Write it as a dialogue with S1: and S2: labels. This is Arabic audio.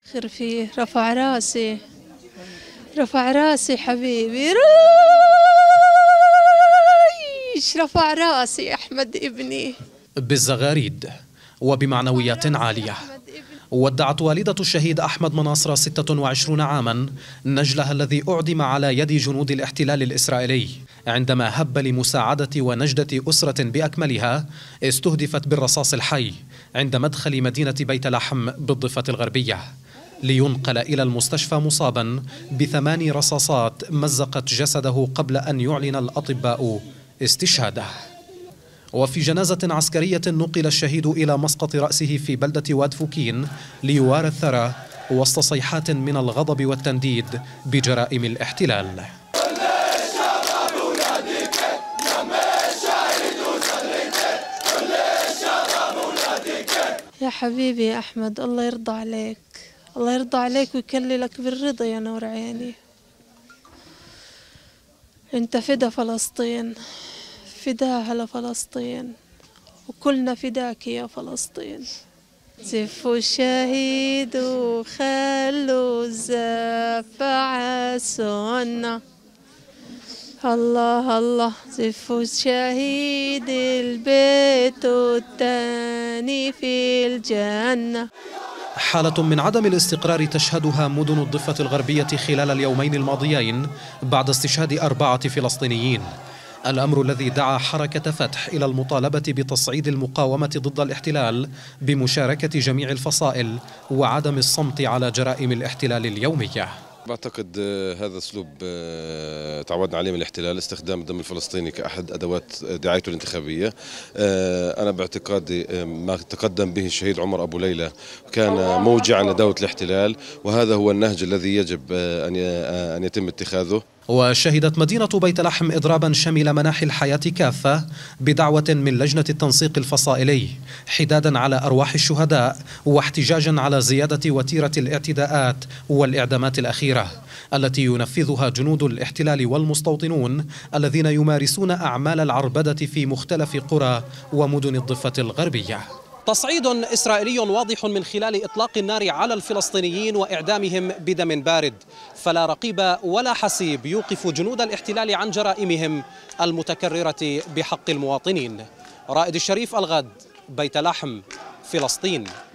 S1: خير فيه، رفع راسي، رفع راسي حبيبي، رفع راسي أحمد ابني
S2: بالزغاريد وبمعنويات عالية. ودعت والدة الشهيد أحمد مناصرة 26 عاما نجلها الذي أعدم على يد جنود الاحتلال الإسرائيلي عندما هب لمساعدة ونجدة أسرة بأكملها استهدفت بالرصاص الحي عند مدخل مدينة بيت لحم بالضفة الغربية، لينقل إلى المستشفى مصابا ب8 رصاصات مزقت جسده قبل أن يعلن الأطباء استشهاده. وفي جنازة عسكرية نقل الشهيد إلى مسقط رأسه في بلدة واد فوكين ليوارى الثرى وسط صيحات من الغضب والتنديد بجرائم الاحتلال.
S1: يا حبيبي يا أحمد، الله يرضى عليك، الله يرضى عليك ويكللك بالرضا يا نور عيني. انت فدا فلسطين، فداها لفلسطين، وكلنا فداك يا فلسطين. زفوا الشهيد وخلوا الزفة عالسنة، الله الله. زفوا الشهيد البيت التاني في الجنة.
S2: حالة من عدم الاستقرار تشهدها مدن الضفة الغربية خلال اليومين الماضيين بعد استشهاد 4 فلسطينيين، الأمر الذي دعا حركة فتح إلى المطالبة بتصعيد المقاومة ضد الاحتلال بمشاركة جميع الفصائل وعدم الصمت على جرائم الاحتلال اليومية.
S3: بعتقد هذا اسلوب تعودنا عليه من الاحتلال، استخدام الدم الفلسطيني كأحد ادوات دعايته الانتخابيه. انا باعتقادي ما تقدم به الشهيد عمر ابو ليلى كان موجعا لدولة الاحتلال، وهذا هو النهج الذي يجب ان يتم اتخاذه.
S2: وشهدت مدينة بيت لحم إضرابا شمل مناحي الحياة كافة بدعوة من لجنة التنسيق الفصائلي حدادا على أرواح الشهداء واحتجاجا على زيادة وتيرة الاعتداءات والإعدامات الأخيرة التي ينفذها جنود الاحتلال والمستوطنون الذين يمارسون أعمال العربدة في مختلف قرى ومدن الضفة الغربية. تصعيد إسرائيلي واضح من خلال إطلاق النار على الفلسطينيين وإعدامهم بدم بارد، فلا رقيب ولا حسيب يوقف جنود الاحتلال عن جرائمهم المتكررة بحق المواطنين. رائد الشريف، الغد، بيت لحم، فلسطين.